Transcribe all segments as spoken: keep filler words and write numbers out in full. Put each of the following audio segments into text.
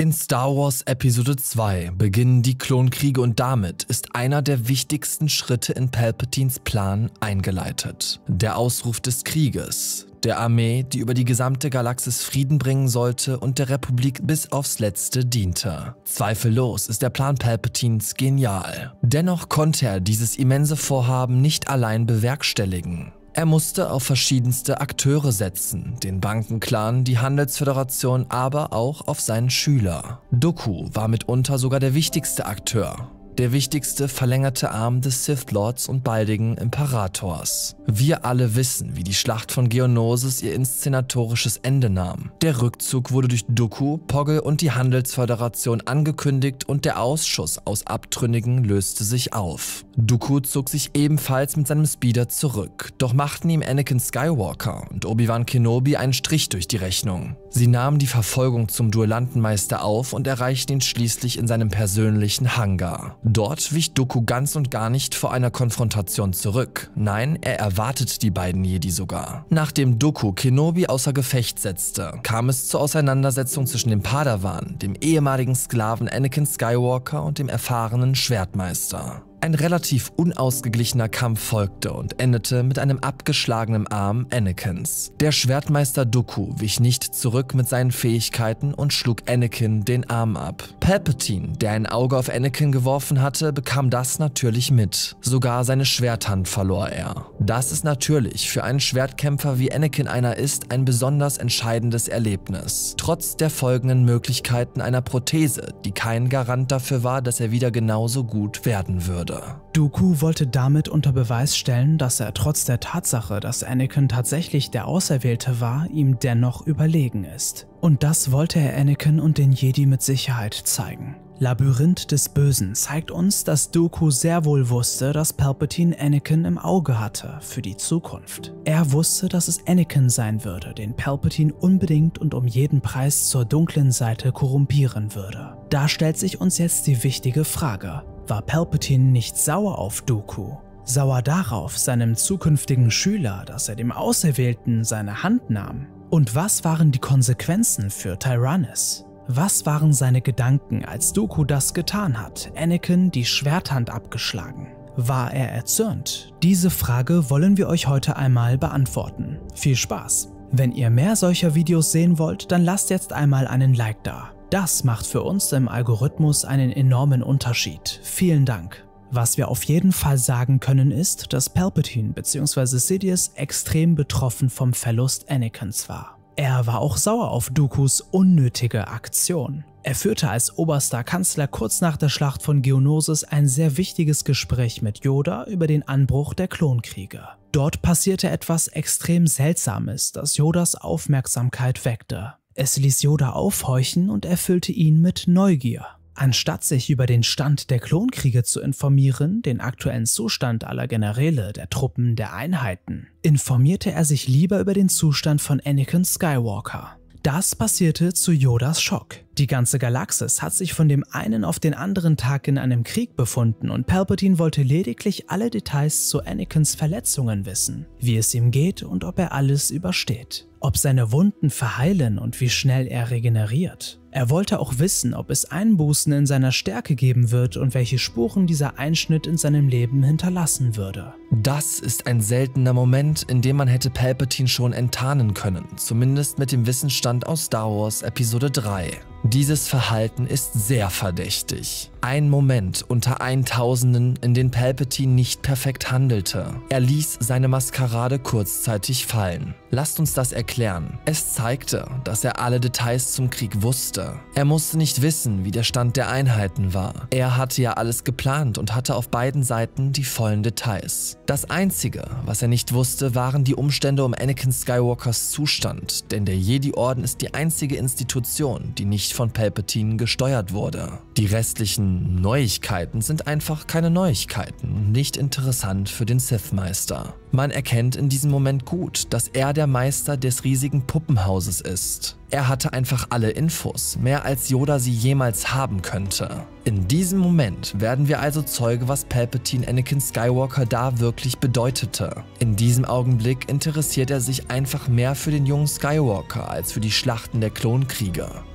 In Star Wars Episode zwei beginnen die Klonkriege und damit ist einer der wichtigsten Schritte in Palpatines Plan eingeleitet. Der Ausruf des Krieges, der Armee, die über die gesamte Galaxis Frieden bringen sollte und der Republik bis aufs Letzte diente. Zweifellos ist der Plan Palpatines genial. Dennoch konnte er dieses immense Vorhaben nicht allein bewerkstelligen. Er musste auf verschiedenste Akteure setzen, den Bankenclan, die Handelsföderation, aber auch auf seinen Schüler. Dooku war mitunter sogar der wichtigste Akteur. Der wichtigste verlängerte Arm des Sith Lords und baldigen Imperators. Wir alle wissen, wie die Schlacht von Geonosis ihr inszenatorisches Ende nahm. Der Rückzug wurde durch Dooku, Poggle und die Handelsföderation angekündigt und der Ausschuss aus Abtrünnigen löste sich auf. Dooku zog sich ebenfalls mit seinem Speeder zurück, doch machten ihm Anakin Skywalker und Obi-Wan Kenobi einen Strich durch die Rechnung. Sie nahmen die Verfolgung zum Duellantenmeister auf und erreichten ihn schließlich in seinem persönlichen Hangar. Dort wich Dooku ganz und gar nicht vor einer Konfrontation zurück. Nein, er erwartet die beiden Jedi sogar. Nachdem Dooku Kenobi außer Gefecht setzte, kam es zur Auseinandersetzung zwischen dem Padawan, dem ehemaligen Sklaven Anakin Skywalker und dem erfahrenen Schwertmeister. Ein relativ unausgeglichener Kampf folgte und endete mit einem abgeschlagenen Arm Anakins. Der Schwertmeister Dooku wich nicht zurück mit seinen Fähigkeiten und schlug Anakin den Arm ab. Palpatine, der ein Auge auf Anakin geworfen hatte, bekam das natürlich mit. Sogar seine Schwerthand verlor er. Das ist natürlich für einen Schwertkämpfer wie Anakin einer ist ein besonders entscheidendes Erlebnis. Trotz der folgenden Möglichkeiten einer Prothese, die kein Garant dafür war, dass er wieder genauso gut werden würde. Dooku wollte damit unter Beweis stellen, dass er trotz der Tatsache, dass Anakin tatsächlich der Auserwählte war, ihm dennoch überlegen ist. Und das wollte er Anakin und den Jedi mit Sicherheit zeigen. Labyrinth des Bösen zeigt uns, dass Dooku sehr wohl wusste, dass Palpatine Anakin im Auge hatte für die Zukunft. Er wusste, dass es Anakin sein würde, den Palpatine unbedingt und um jeden Preis zur dunklen Seite korrumpieren würde. Da stellt sich uns jetzt die wichtige Frage: War Palpatine nicht sauer auf Dooku? Sauer darauf, seinem zukünftigen Schüler, dass er dem Auserwählten seine Hand nahm? Und was waren die Konsequenzen für Tyrannus? Was waren seine Gedanken, als Dooku das getan hat, Anakin die Schwerthand abgeschlagen? War er erzürnt? Diese Frage wollen wir euch heute einmal beantworten. Viel Spaß! Wenn ihr mehr solcher Videos sehen wollt, dann lasst jetzt einmal einen Like da. Das macht für uns im Algorithmus einen enormen Unterschied. Vielen Dank. Was wir auf jeden Fall sagen können ist, dass Palpatine bzw. Sidious extrem betroffen vom Verlust Anakins war. Er war auch sauer auf Dookus unnötige Aktion. Er führte als oberster Kanzler kurz nach der Schlacht von Geonosis ein sehr wichtiges Gespräch mit Yoda über den Anbruch der Klonkriege. Dort passierte etwas extrem Seltsames, das Yodas Aufmerksamkeit weckte. Es ließ Yoda aufhorchen und erfüllte ihn mit Neugier. Anstatt sich über den Stand der Klonkriege zu informieren, den aktuellen Zustand aller Generäle, der Truppen, der Einheiten, informierte er sich lieber über den Zustand von Anakin Skywalker. Das passierte zu Yodas Schock. Die ganze Galaxis hat sich von dem einen auf den anderen Tag in einem Krieg befunden und Palpatine wollte lediglich alle Details zu Anakins Verletzungen wissen, wie es ihm geht und ob er alles übersteht. Ob seine Wunden verheilen und wie schnell er regeneriert. Er wollte auch wissen, ob es Einbußen in seiner Stärke geben wird und welche Spuren dieser Einschnitt in seinem Leben hinterlassen würde. Das ist ein seltener Moment, in dem man hätte Palpatine schon enttarnen können, zumindest mit dem Wissensstand aus Star Wars Episode drei. Dieses Verhalten ist sehr verdächtig. Ein Moment unter Eintausenden, in dem Palpatine nicht perfekt handelte. Er ließ seine Maskerade kurzzeitig fallen. Lasst uns das erklären. Es zeigte, dass er alle Details zum Krieg wusste. Er musste nicht wissen, wie der Stand der Einheiten war. Er hatte ja alles geplant und hatte auf beiden Seiten die vollen Details. Das Einzige, was er nicht wusste, waren die Umstände um Anakin Skywalkers Zustand, denn der Jedi-Orden ist die einzige Institution, die nicht von Palpatine gesteuert wurde. Die restlichen Neuigkeiten sind einfach keine Neuigkeiten und nicht interessant für den Sith-Meister. Man erkennt in diesem Moment gut, dass er der Meister des riesigen Puppenhauses ist. Er hatte einfach alle Infos, mehr als Yoda sie jemals haben könnte. In diesem Moment werden wir also Zeuge, was Palpatine Anakin Skywalker da wirklich bedeutete. In diesem Augenblick interessiert er sich einfach mehr für den jungen Skywalker als für die Schlachten der Klonkriege.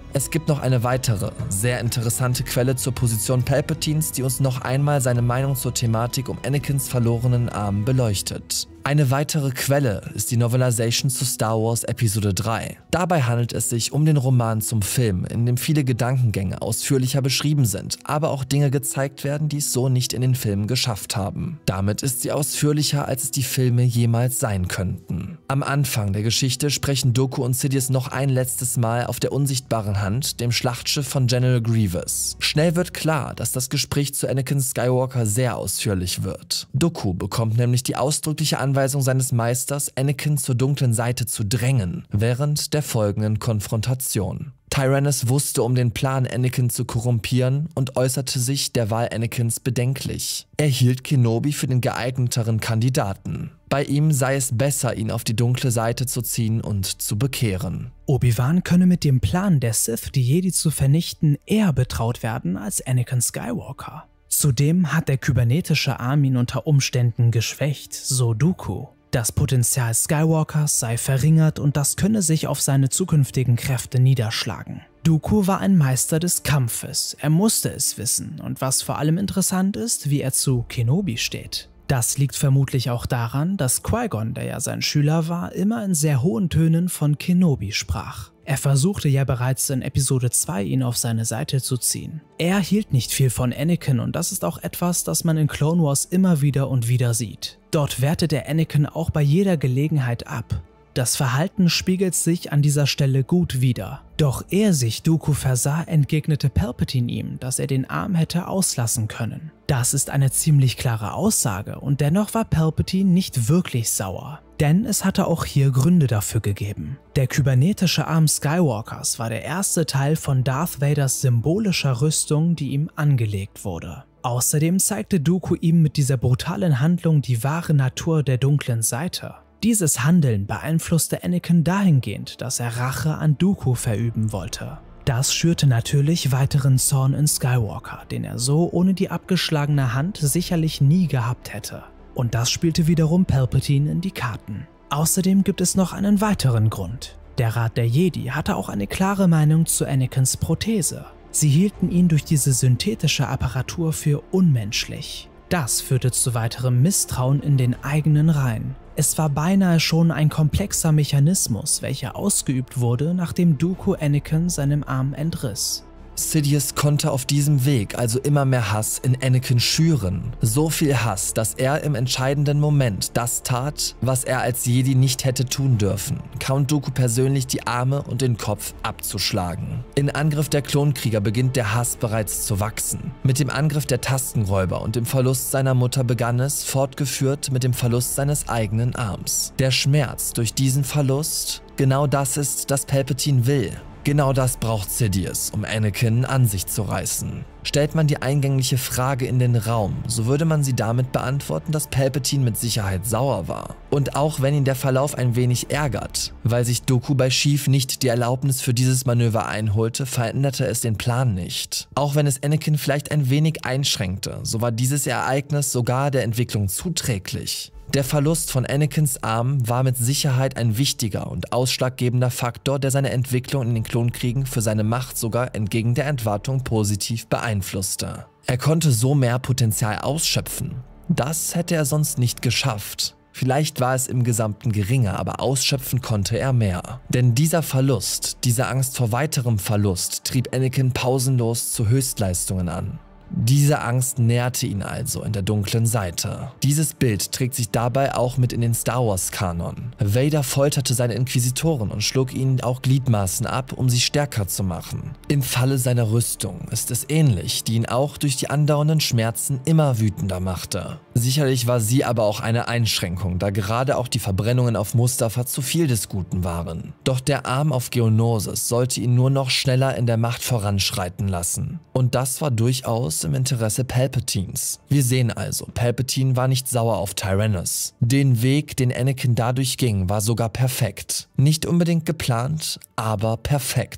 Es gibt noch eine weitere, sehr interessante Quelle zur Position Palpatines, die uns noch einmal seine Meinung zur Thematik um Anakins verlorenen Arm beleuchtet. Eine weitere Quelle ist die Novelization zu Star Wars Episode drei. Dabei handelt es sich um den Roman zum Film, in dem viele Gedankengänge ausführlicher beschrieben sind, aber auch Dinge gezeigt werden, die es so nicht in den Filmen geschafft haben. Damit ist sie ausführlicher, als es die Filme jemals sein könnten. Am Anfang der Geschichte sprechen Dooku und Sidious noch ein letztes Mal auf der unsichtbaren Hand, dem Schlachtschiff von General Grievous. Schnell wird klar, dass das Gespräch zu Anakin Skywalker sehr ausführlich wird. Dooku bekommt nämlich die ausdrückliche Anweisung seines Meisters, Anakin zur dunklen Seite zu drängen, während der folgenden Konfrontation. Tyrannus wusste um den Plan, Anakin zu korrumpieren und äußerte sich derweil Anakins bedenklich. Er hielt Kenobi für den geeigneteren Kandidaten. Bei ihm sei es besser, ihn auf die dunkle Seite zu ziehen und zu bekehren. Obi-Wan könne mit dem Plan der Sith, die Jedi zu vernichten, eher betraut werden als Anakin Skywalker. Zudem hat der kybernetische Arm ihn unter Umständen geschwächt, so Dooku. Das Potenzial Skywalkers sei verringert und das könne sich auf seine zukünftigen Kräfte niederschlagen. Dooku war ein Meister des Kampfes, er musste es wissen und was vor allem interessant ist, wie er zu Kenobi steht. Das liegt vermutlich auch daran, dass Qui-Gon, der ja sein Schüler war, immer in sehr hohen Tönen von Kenobi sprach. Er versuchte ja bereits in Episode zwei ihn auf seine Seite zu ziehen. Er hielt nicht viel von Anakin und das ist auch etwas, das man in Clone Wars immer wieder und wieder sieht. Dort wertet er Anakin auch bei jeder Gelegenheit ab. Das Verhalten spiegelt sich an dieser Stelle gut wider. Doch ehe sich Dooku versah, entgegnete Palpatine ihm, dass er den Arm hätte auslassen können. Das ist eine ziemlich klare Aussage und dennoch war Palpatine nicht wirklich sauer. Denn es hatte auch hier Gründe dafür gegeben. Der kybernetische Arm Skywalkers war der erste Teil von Darth Vaders symbolischer Rüstung, die ihm angelegt wurde. Außerdem zeigte Dooku ihm mit dieser brutalen Handlung die wahre Natur der dunklen Seite. Dieses Handeln beeinflusste Anakin dahingehend, dass er Rache an Dooku verüben wollte. Das schürte natürlich weiteren Zorn in Skywalker, den er so ohne die abgeschlagene Hand sicherlich nie gehabt hätte. Und das spielte wiederum Palpatine in die Karten. Außerdem gibt es noch einen weiteren Grund. Der Rat der Jedi hatte auch eine klare Meinung zu Anakins Prothese. Sie hielten ihn durch diese synthetische Apparatur für unmenschlich. Das führte zu weiterem Misstrauen in den eigenen Reihen. Es war beinahe schon ein komplexer Mechanismus, welcher ausgeübt wurde, nachdem Dooku Anakin seinem Arm entriss. Sidious konnte auf diesem Weg also immer mehr Hass in Anakin schüren. So viel Hass, dass er im entscheidenden Moment das tat, was er als Jedi nicht hätte tun dürfen: Count Dooku persönlich die Arme und den Kopf abzuschlagen. In Angriff der Klonkrieger beginnt der Hass bereits zu wachsen. Mit dem Angriff der Tastenräuber und dem Verlust seiner Mutter begann es, fortgeführt mit dem Verlust seines eigenen Arms. Der Schmerz durch diesen Verlust, genau das ist, das Palpatine will. Genau das braucht Sidious, um Anakin an sich zu reißen. Stellt man die eingängliche Frage in den Raum, so würde man sie damit beantworten, dass Palpatine mit Sicherheit sauer war. Und auch wenn ihn der Verlauf ein wenig ärgert, weil sich Dooku bei Sheev nicht die Erlaubnis für dieses Manöver einholte, veränderte es den Plan nicht. Auch wenn es Anakin vielleicht ein wenig einschränkte, so war dieses Ereignis sogar der Entwicklung zuträglich. Der Verlust von Anakins Arm war mit Sicherheit ein wichtiger und ausschlaggebender Faktor, der seine Entwicklung in den Klonkriegen für seine Macht sogar entgegen der Erwartung positiv beeinflusste. Er konnte so mehr Potenzial ausschöpfen. Das hätte er sonst nicht geschafft. Vielleicht war es im Gesamten geringer, aber ausschöpfen konnte er mehr. Denn dieser Verlust, diese Angst vor weiterem Verlust, trieb Anakin pausenlos zu Höchstleistungen an. Diese Angst nährte ihn also in der dunklen Seite. Dieses Bild trägt sich dabei auch mit in den Star Wars Kanon. Vader folterte seine Inquisitoren und schlug ihnen auch Gliedmaßen ab, um sie stärker zu machen. Im Falle seiner Rüstung ist es ähnlich, die ihn auch durch die andauernden Schmerzen immer wütender machte. Sicherlich war sie aber auch eine Einschränkung, da gerade auch die Verbrennungen auf Mustafa zu viel des Guten waren. Doch der Arm auf Geonosis sollte ihn nur noch schneller in der Macht voranschreiten lassen. Und das war durchaus im Interesse Palpatines. Wir sehen also, Palpatine war nicht sauer auf Tyrannus. Den Weg, den Anakin dadurch ging, war sogar perfekt. Nicht unbedingt geplant, aber perfekt.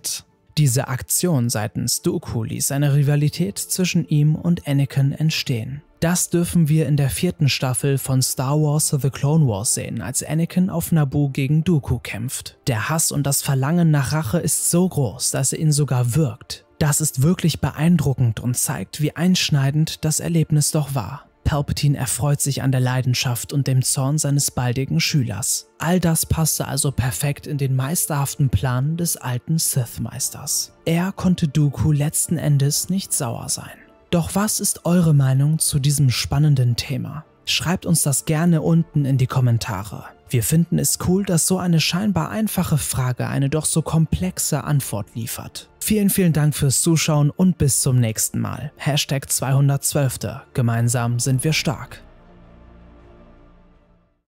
Diese Aktion seitens Dooku ließ eine Rivalität zwischen ihm und Anakin entstehen. Das dürfen wir in der vierten Staffel von Star Wars The Clone Wars sehen, als Anakin auf Naboo gegen Dooku kämpft. Der Hass und das Verlangen nach Rache ist so groß, dass er ihn sogar würgt. Das ist wirklich beeindruckend und zeigt, wie einschneidend das Erlebnis doch war. Palpatine erfreut sich an der Leidenschaft und dem Zorn seines baldigen Schülers. All das passte also perfekt in den meisterhaften Plan des alten Sith-Meisters. Er konnte Dooku letzten Endes nicht sauer sein. Doch was ist eure Meinung zu diesem spannenden Thema? Schreibt uns das gerne unten in die Kommentare. Wir finden es cool, dass so eine scheinbar einfache Frage eine doch so komplexe Antwort liefert. Vielen, vielen Dank fürs Zuschauen und bis zum nächsten Mal. Hashtag zweihundertzwölf. Gemeinsam sind wir stark.